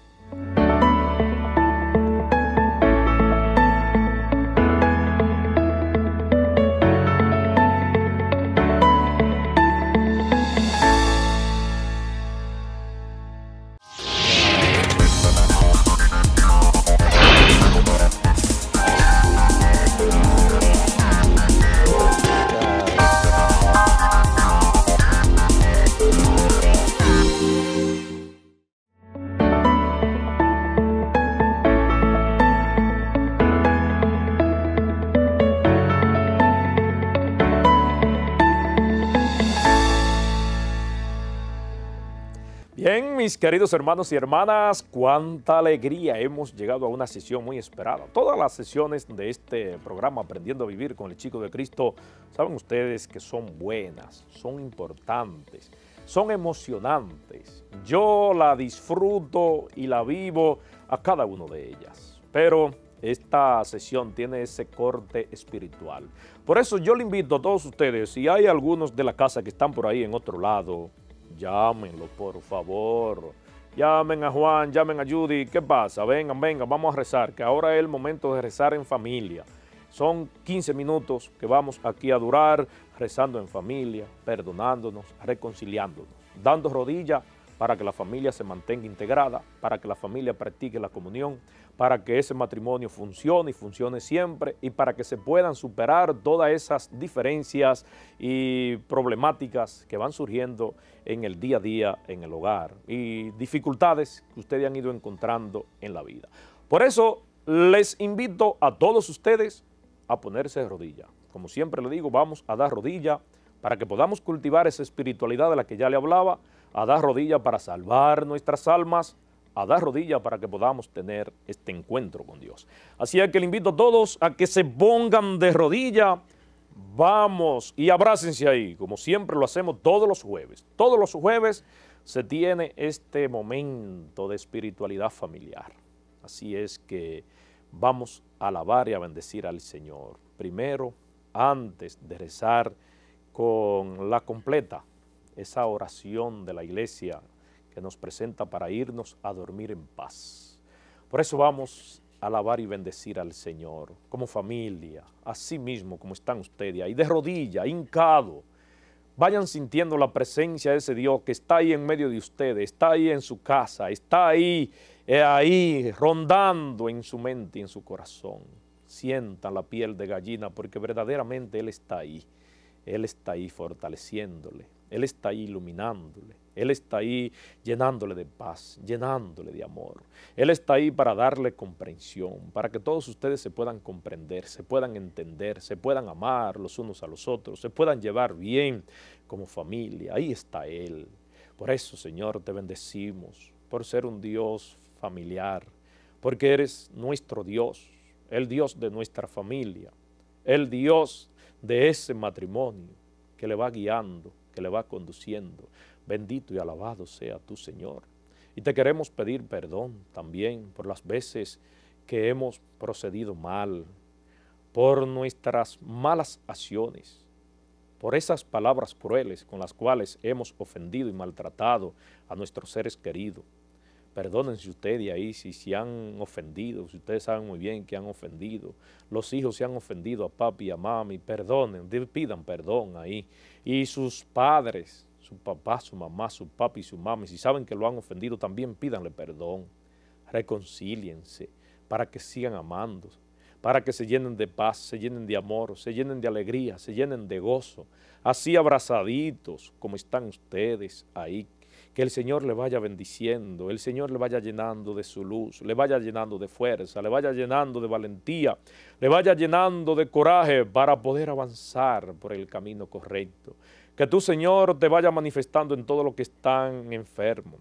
Bien, mis queridos hermanos y hermanas, cuánta alegría, hemos llegado a una sesión muy esperada. Todas las sesiones de este programa Aprendiendo a Vivir con el Chico de Cristo, saben ustedes que son buenas, son importantes, son emocionantes. Yo la disfruto y la vivo a cada una de ellas, pero esta sesión tiene ese corte espiritual. Por eso yo le invito a todos ustedes, si hay algunos de la casa que están por ahí en otro lado, llámenlo, por favor. Llamen a Juan, llamen a Judy. ¿Qué pasa? Vengan, vengan, vamos a rezar, que ahora es el momento de rezar en familia. Son quince minutos que vamos aquí a durar rezando en familia, perdonándonos, reconciliándonos, dando rodillas para que la familia se mantenga integrada, para que la familia practique la comunión, para que ese matrimonio funcione y funcione siempre y para que se puedan superar todas esas diferencias y problemáticas que van surgiendo en el día a día en el hogar y dificultades que ustedes han ido encontrando en la vida. Por eso les invito a todos ustedes a ponerse de rodillas. Como siempre le digo, vamos a dar rodilla para que podamos cultivar esa espiritualidad de la que ya le hablaba, a dar rodilla para salvar nuestras almas, a dar rodilla para que podamos tener este encuentro con Dios. Así es que le invito a todos a que se pongan de rodilla, vamos y abrácense ahí, como siempre lo hacemos todos los jueves. Todos los jueves se tiene este momento de espiritualidad familiar. Así es que vamos a alabar y a bendecir al Señor. Primero, antes de rezar con la completa, esa oración de la iglesia que nos presenta para irnos a dormir en paz. Por eso vamos a alabar y bendecir al Señor como familia, así mismo como están ustedes ahí, de rodilla, hincado. Vayan sintiendo la presencia de ese Dios que está ahí en medio de ustedes, está ahí en su casa, está ahí, eh, ahí rondando en su mente y en su corazón. Sientan la piel de gallina porque verdaderamente Él está ahí. Él está ahí fortaleciéndole, Él está ahí iluminándole, Él está ahí llenándole de paz, llenándole de amor. Él está ahí para darle comprensión, para que todos ustedes se puedan comprender, se puedan entender, se puedan amar los unos a los otros, se puedan llevar bien como familia. Ahí está Él. Por eso, Señor, te bendecimos, por ser un Dios familiar, porque eres nuestro Dios, el Dios de nuestra familia, el Dios de ese matrimonio que le va guiando, que le va conduciendo. Bendito y alabado sea tu Señor. Y te queremos pedir perdón también por las veces que hemos procedido mal, por nuestras malas acciones, por esas palabras crueles con las cuales hemos ofendido y maltratado a nuestros seres queridos. Perdónense ustedes ahí si se han ofendido, si ustedes saben muy bien que han ofendido. Los hijos se han ofendido a papi y a mami, perdonen, pidan perdón ahí. Y sus padres, su papá, su mamá, su papi y su mami, si saben que lo han ofendido, también pídanle perdón. Reconcíliense para que sigan amando, para que se llenen de paz, se llenen de amor, se llenen de alegría, se llenen de gozo. Así abrazaditos como están ustedes ahí. Que el Señor le vaya bendiciendo, el Señor le vaya llenando de su luz, le vaya llenando de fuerza, le vaya llenando de valentía, le vaya llenando de coraje para poder avanzar por el camino correcto. Que tu Señor te vaya manifestando en todo lo que están enfermos.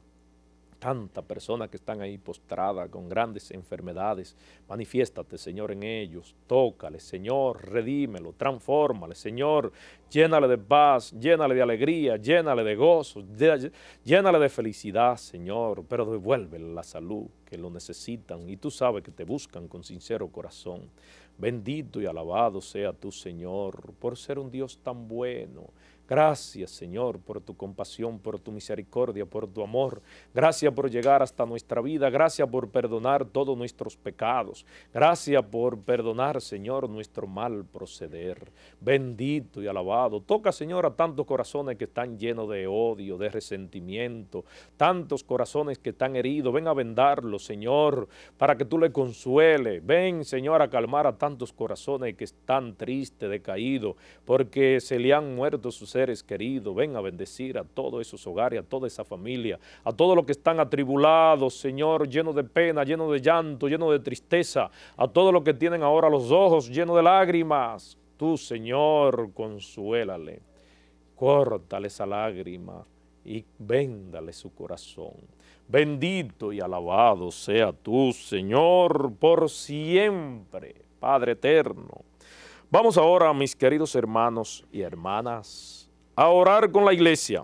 Tantas personas que están ahí postradas con grandes enfermedades, manifiéstate, Señor, en ellos, tócale, Señor, redímelo, transfórmale, Señor, llénale de paz, llénale de alegría, llénale de gozo, llénale de felicidad, Señor, pero devuélvele la salud que lo necesitan y tú sabes que te buscan con sincero corazón. Bendito y alabado sea tu Señor, por ser un Dios tan bueno. Gracias, Señor, por tu compasión, por tu misericordia, por tu amor. Gracias por llegar hasta nuestra vida. Gracias por perdonar todos nuestros pecados. Gracias por perdonar, Señor, nuestro mal proceder. Bendito y alabado. Toca, Señor, a tantos corazones que están llenos de odio, de resentimiento, tantos corazones que están heridos. Ven a vendarlos, Señor, para que tú le consueles. Ven, Señor, a calmar a tantos corazones que están tristes, decaídos, porque se le han muerto sus seres queridos. Ven a bendecir a todos esos hogares, a toda esa familia, a todos los que están atribulados, Señor, llenos de pena, llenos de llanto, llenos de tristeza, a todos los que tienen ahora los ojos llenos de lágrimas. Tú, Señor, consuélale, córtale esa lágrima y véndale su corazón. Bendito y alabado sea tú, Señor, por siempre, Padre eterno. Vamos ahora, mis queridos hermanos y hermanas, a orar con la iglesia,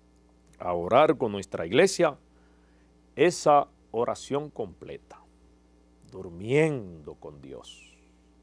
a orar con nuestra iglesia, esa oración completa, durmiendo con Dios.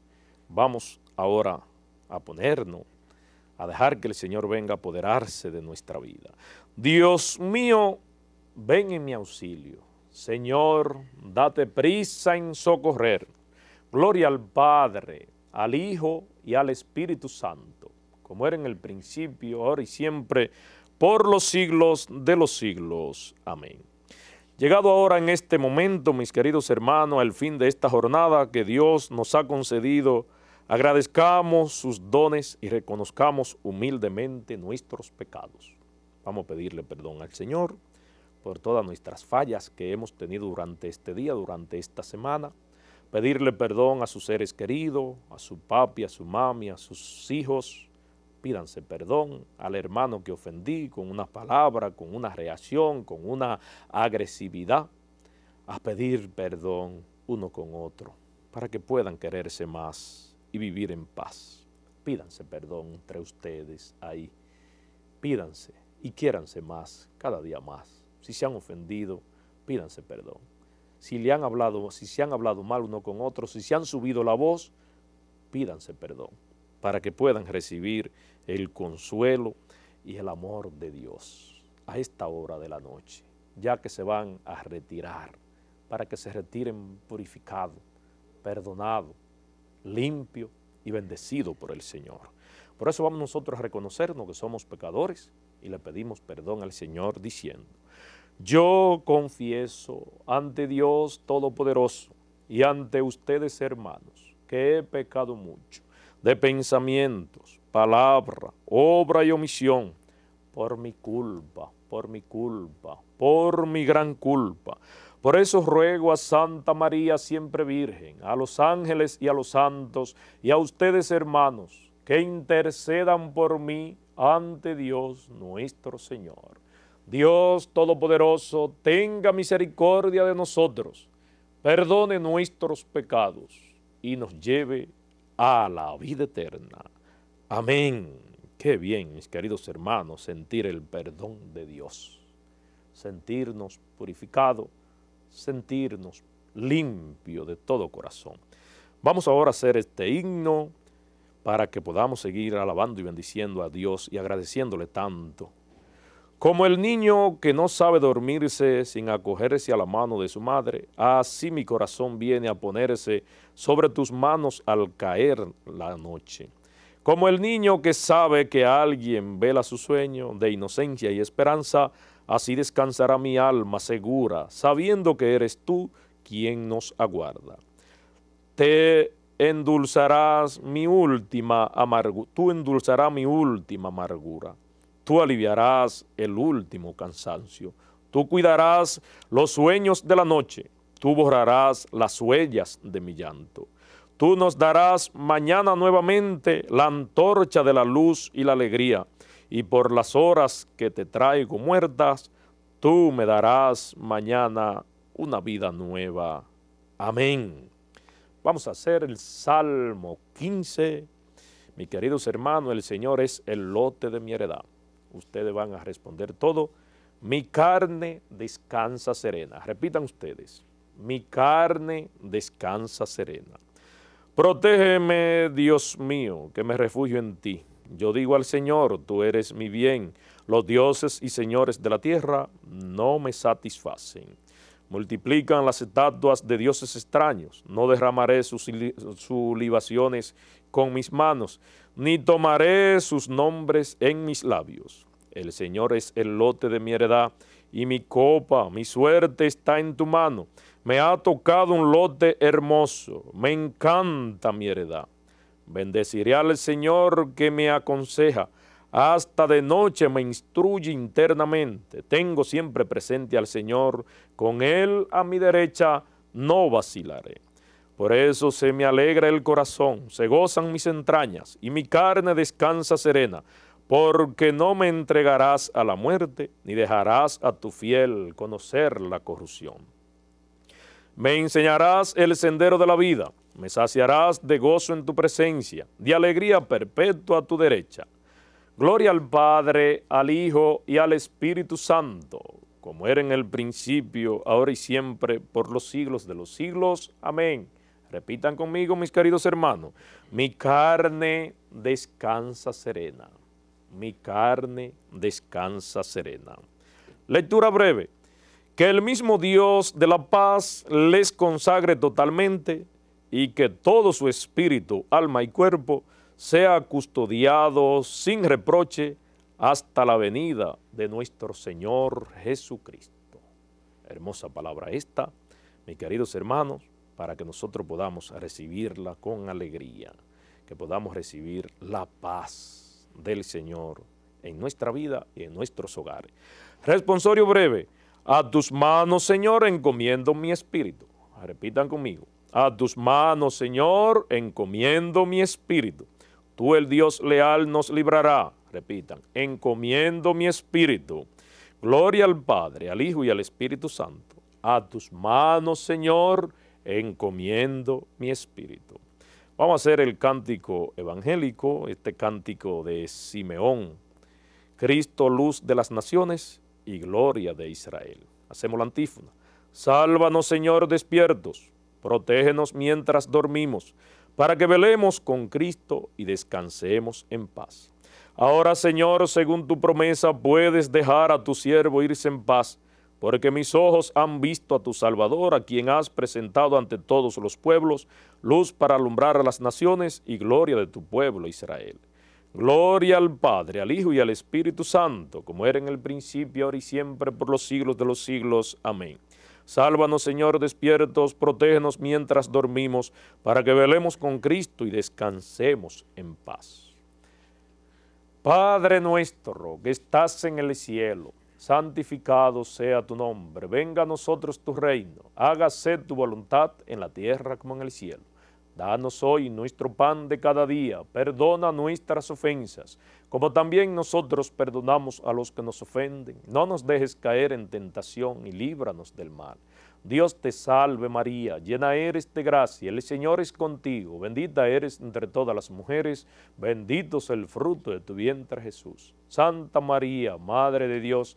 Vamos ahora a ponernos, a dejar que el Señor venga a apoderarse de nuestra vida. Dios mío, ven en mi auxilio. Señor, date prisa en socorrer. Gloria al Padre, al Hijo y al Espíritu Santo, como era en el principio, ahora y siempre, por los siglos de los siglos. Amén. Llegado ahora en este momento, mis queridos hermanos, al fin de esta jornada que Dios nos ha concedido, agradezcamos sus dones y reconozcamos humildemente nuestros pecados. Vamos a pedirle perdón al Señor por todas nuestras fallas que hemos tenido durante este día, durante esta semana. Pedirle perdón a sus seres queridos, a su papi, a su mami, a sus hijos. Pídanse perdón al hermano que ofendí con una palabra, con una reacción, con una agresividad. A pedir perdón uno con otro para que puedan quererse más y vivir en paz. Pídanse perdón entre ustedes ahí. Pídanse y quiéranse más, cada día más. Si se han ofendido, pídanse perdón. Si le han hablado, si se han hablado mal uno con otro, si se han subido la voz, pídanse perdón para que puedan recibir el consuelo y el amor de Dios a esta hora de la noche, ya que se van a retirar, para que se retiren purificados, perdonados, limpios y bendecidos por el Señor. Por eso vamos nosotros a reconocernos que somos pecadores y le pedimos perdón al Señor diciendo: yo confieso ante Dios Todopoderoso y ante ustedes, hermanos, que he pecado mucho de pensamientos, palabra, obra y omisión, por mi culpa, por mi culpa, por mi gran culpa. Por eso ruego a Santa María siempre Virgen, a los ángeles y a los santos, y a ustedes, hermanos, que intercedan por mí ante Dios nuestro Señor. Dios Todopoderoso, tenga misericordia de nosotros, perdone nuestros pecados y nos lleve a la vida eterna. Amén. Qué bien, mis queridos hermanos, sentir el perdón de Dios. sentirnos purificados, sentirnos limpios de todo corazón. Vamos ahora a hacer este himno para que podamos seguir alabando y bendiciendo a Dios y agradeciéndole tanto. Como el niño que no sabe dormirse sin acogerse a la mano de su madre, así mi corazón viene a ponerse sobre tus manos al caer la noche. Como el niño que sabe que alguien vela su sueño de inocencia y esperanza, así descansará mi alma segura, sabiendo que eres tú quien nos aguarda. Te endulzarás mi última amargura, tú endulzarás mi última amargura. Tú aliviarás el último cansancio, tú cuidarás los sueños de la noche, tú borrarás las huellas de mi llanto. Tú nos darás mañana nuevamente la antorcha de la luz y la alegría, y por las horas que te traigo muertas, tú me darás mañana una vida nueva. Amén. Vamos a hacer el Salmo quince. Mis queridos hermanos, el Señor es el lote de mi heredad. Ustedes van a responder todo. Mi carne descansa serena. Repitan ustedes. Mi carne descansa serena. Protégeme, Dios mío, que me refugio en ti. Yo digo al Señor, tú eres mi bien. Los dioses y señores de la tierra no me satisfacen. Multiplican las estatuas de dioses extraños. No derramaré sus, sus libaciones con mis manos, ni tomaré sus nombres en mis labios. El Señor es el lote de mi heredad, y mi copa, mi suerte está en tu mano. Me ha tocado un lote hermoso, me encanta mi heredad. Bendeciré al Señor que me aconseja, hasta de noche me instruye internamente. Tengo siempre presente al Señor, con Él a mi derecha no vacilaré. Por eso se me alegra el corazón, se gozan mis entrañas, y mi carne descansa serena, porque no me entregarás a la muerte, ni dejarás a tu fiel conocer la corrupción. Me enseñarás el sendero de la vida, me saciarás de gozo en tu presencia, de alegría perpetua a tu derecha. Gloria al Padre, al Hijo y al Espíritu Santo, como era en el principio, ahora y siempre, por los siglos de los siglos. Amén. Repitan conmigo, mis queridos hermanos. Mi carne descansa serena. Mi carne descansa serena. Lectura breve. Que el mismo Dios de la paz les consagre totalmente y que todo su espíritu, alma y cuerpo sea custodiado sin reproche hasta la venida de nuestro Señor Jesucristo. Hermosa palabra esta, mis queridos hermanos, para que nosotros podamos recibirla con alegría, que podamos recibir la paz del Señor en nuestra vida y en nuestros hogares. Responsorio breve. A tus manos, Señor, encomiendo mi espíritu. Repitan conmigo. A tus manos, Señor, encomiendo mi espíritu. Tú, el Dios leal, nos librará. Repitan. Encomiendo mi espíritu. Gloria al Padre, al Hijo y al Espíritu Santo. A tus manos, Señor, encomiendo mi espíritu. Vamos a hacer el cántico evangélico, este cántico de Simeón. Cristo, luz de las naciones y gloria de Israel. Hacemos la antífona. Sálvanos, Señor, despiertos, protégenos mientras dormimos, para que velemos con Cristo y descansemos en paz. Ahora, Señor, según tu promesa, puedes dejar a tu siervo irse en paz, porque mis ojos han visto a tu Salvador, a quien has presentado ante todos los pueblos, luz para alumbrar a las naciones y gloria de tu pueblo Israel. Gloria al Padre, al Hijo y al Espíritu Santo, como era en el principio, ahora y siempre, por los siglos de los siglos. Amén. Sálvanos, Señor, despiertos, protégenos mientras dormimos, para que velemos con Cristo y descansemos en paz. Padre nuestro, que estás en el cielo, santificado sea tu nombre. Venga a nosotros tu reino. Hágase tu voluntad en la tierra como en el cielo. Danos hoy nuestro pan de cada día, perdona nuestras ofensas, como también nosotros perdonamos a los que nos ofenden. No nos dejes caer en tentación y líbranos del mal. Dios te salve María, llena eres de gracia, el Señor es contigo, bendita eres entre todas las mujeres, bendito es el fruto de tu vientre Jesús. Santa María, Madre de Dios,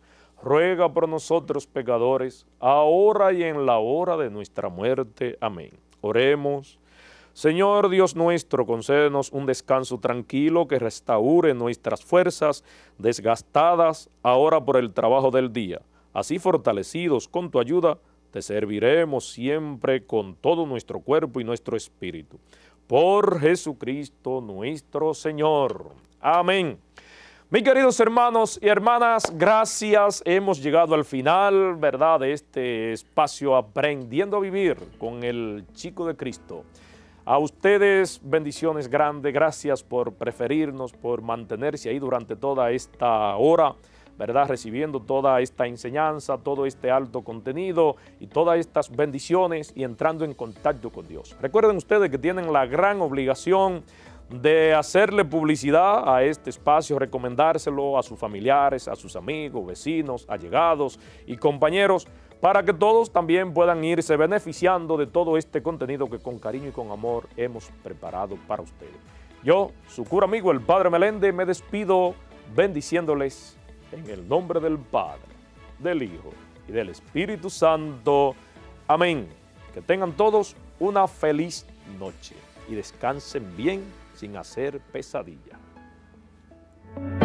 ruega por nosotros pecadores, ahora y en la hora de nuestra muerte. Amén. Oremos. Señor Dios nuestro, concédenos un descanso tranquilo que restaure nuestras fuerzas desgastadas ahora por el trabajo del día. Así fortalecidos con tu ayuda, te serviremos siempre con todo nuestro cuerpo y nuestro espíritu. Por Jesucristo nuestro Señor. Amén. Mis queridos hermanos y hermanas, gracias. Hemos llegado al final, ¿verdad?, de este espacio Aprendiendo a Vivir con el Chico de Cristo. A ustedes, bendiciones grandes, gracias por preferirnos, por mantenerse ahí durante toda esta hora, ¿verdad?, recibiendo toda esta enseñanza, todo este alto contenido y todas estas bendiciones y entrando en contacto con Dios. Recuerden ustedes que tienen la gran obligación de hacerle publicidad a este espacio, recomendárselo a sus familiares, a sus amigos, vecinos, allegados y compañeros, para que todos también puedan irse beneficiando de todo este contenido que con cariño y con amor hemos preparado para ustedes. Yo, su cura amigo, el Padre Meléndez, me despido bendiciéndoles en el nombre del Padre, del Hijo y del Espíritu Santo. Amén. Que tengan todos una feliz noche y descansen bien sin hacer pesadilla.